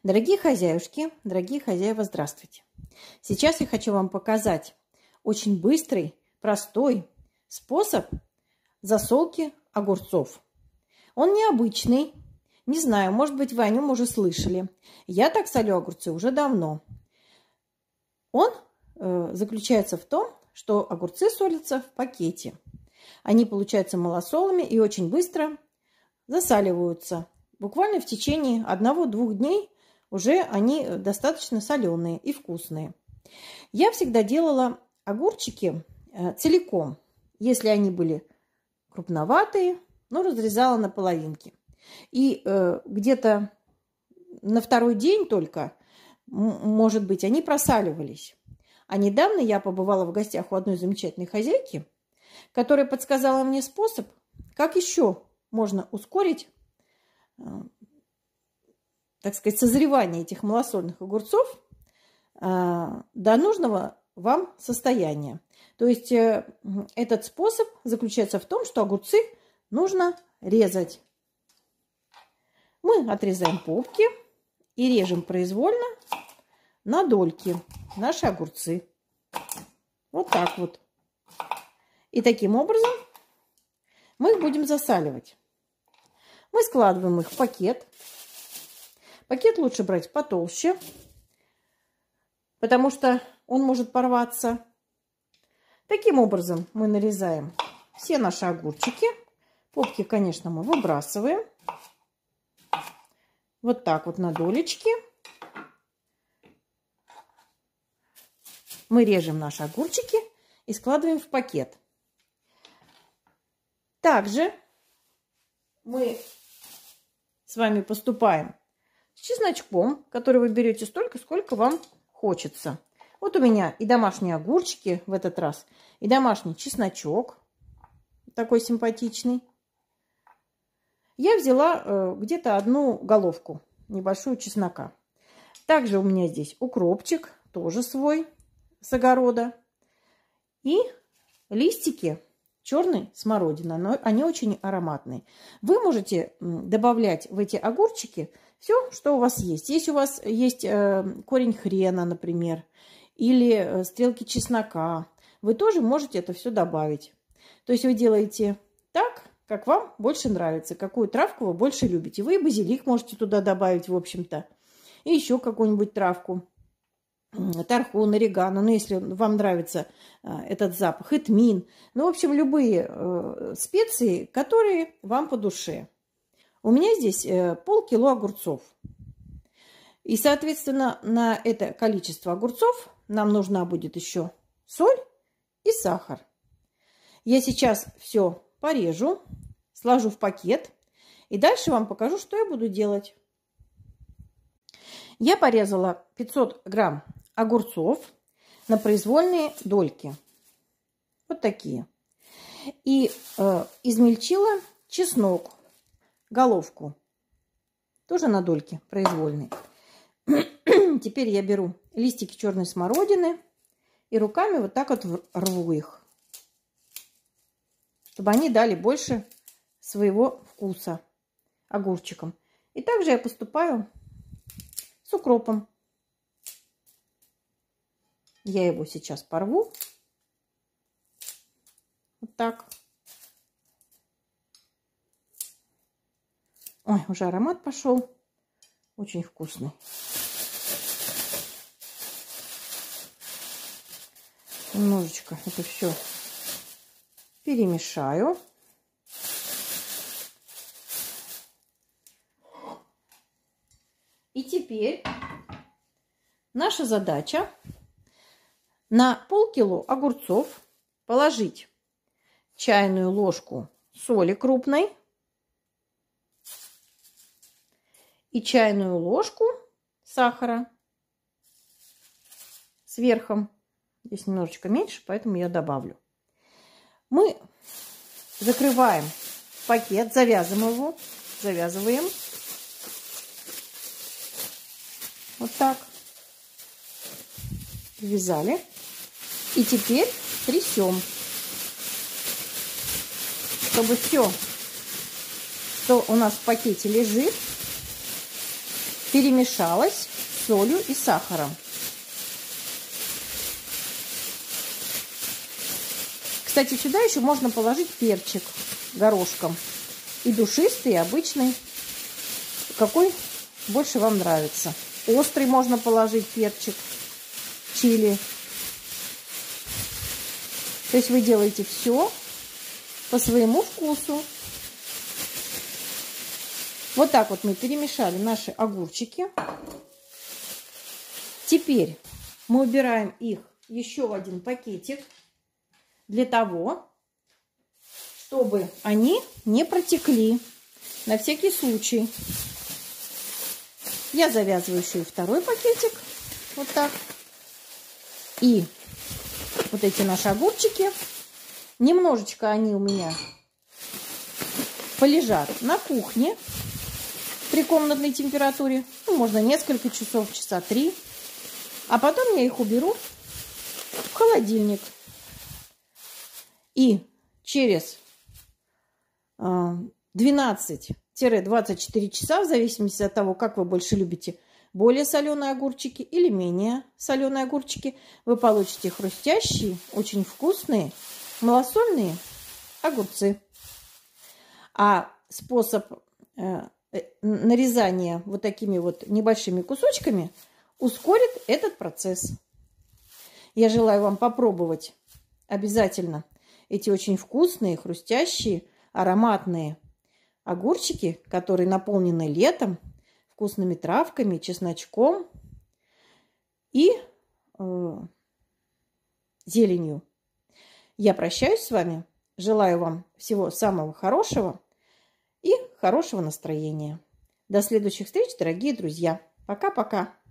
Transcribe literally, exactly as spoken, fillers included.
Дорогие хозяюшки, дорогие хозяева, здравствуйте! Сейчас я хочу вам показать очень быстрый, простой способ засолки огурцов. Он необычный, не знаю, может быть, вы о нем уже слышали. Я так солю огурцы уже давно. Он э, заключается в том, что огурцы солятся в пакете. Они получаются малосолами и очень быстро засаливаются. Буквально в течение одного-двух дней уже они достаточно соленые и вкусные. Я всегда делала огурчики целиком. Если они были крупноватые, ну, разрезала на половинки. И э, где-то на второй день только, может быть, они просаливались. А недавно я побывала в гостях у одной замечательной хозяйки, которая подсказала мне способ, как еще можно ускорить, э, так сказать, созревание этих малосольных огурцов э, до нужного вам состояния. То есть э, этот способ заключается в том, что огурцы нужно резать. Мы отрезаем попки и режем произвольно на дольки наши огурцы. Вот так вот. И таким образом мы их будем засаливать. Мы складываем их в пакет. Пакет лучше брать потолще, потому что он может порваться. Таким образом мы нарезаем все наши огурчики. Попки, конечно, мы выбрасываем. Вот так вот на долечки. Мы режем наши огурчики и складываем в пакет. Также мы с вами поступаем с чесночком, который вы берете столько, сколько вам хочется. Вот у меня и домашние огурчики в этот раз, и домашний чесночок, такой симпатичный. Я взяла э, где-то одну головку, небольшую чеснока. Также у меня здесь укропчик, тоже свой, с огорода. И листики черной смородины, но они очень ароматные. Вы можете добавлять в эти огурчики все, что у вас есть. Если у вас есть э, корень хрена, например, или стрелки чеснока, вы тоже можете это все добавить. То есть вы делаете так, как вам больше нравится, какую травку вы больше любите. Вы и базилик можете туда добавить, в общем-то, и еще какую-нибудь травку. Тархун, орегано, ну, если вам нравится э, этот запах, и тмин. Ну, в общем, любые э, специи, которые вам по душе. У меня здесь э, полкило огурцов. И, соответственно, на это количество огурцов нам нужна будет еще соль и сахар. Я сейчас все порежу, сложу в пакет. И дальше вам покажу, что я буду делать. Я порезала пятьсот грамм огурцов на произвольные дольки. Вот такие. И э, измельчила чеснок, головку. Тоже на дольки произвольные. Теперь я беру листики черной смородины и руками вот так вот рву их, чтобы они дали больше своего вкуса огурчикам. И также я поступаю с укропом. Я его сейчас порву. Вот так. Ой, уже аромат пошел. Очень вкусный. Немножечко это все перемешаю. И теперь наша задача на полкило огурцов положить чайную ложку соли крупной и чайную ложку сахара сверху. Здесь немножечко меньше, поэтому я добавлю. Мы закрываем пакет, завязываем его, завязываем. Вот так. Ввязали. И теперь трясем, чтобы все, что у нас в пакете лежит, перемешалось с солью и сахаром. Кстати, сюда еще можно положить перчик горошком. И душистый, и обычный. Какой больше вам нравится. Острый можно положить перчик, чили. То есть вы делаете все по своему вкусу. Вот так вот мы перемешали наши огурчики. Теперь мы убираем их еще в один пакетик для того, чтобы они не протекли. На всякий случай. Я завязываю еще и второй пакетик. Вот так. И вот эти наши огурчики. Немножечко они у меня полежат на кухне при комнатной температуре. Ну, можно несколько часов, часа три. А потом я их уберу в холодильник. И через двенадцать-двадцать четыре часа, в зависимости от того, как вы больше любите, более соленые огурчики или менее соленые огурчики, вы получите хрустящие, очень вкусные, малосольные огурцы. А способ э, нарезания вот такими вот небольшими кусочками ускорит этот процесс. Я желаю вам попробовать обязательно эти очень вкусные, хрустящие, ароматные огурчики, которые наполнены летом, вкусными травками, чесночком и э, зеленью. Я прощаюсь с вами. Желаю вам всего самого хорошего и хорошего настроения. До следующих встреч, дорогие друзья. Пока-пока.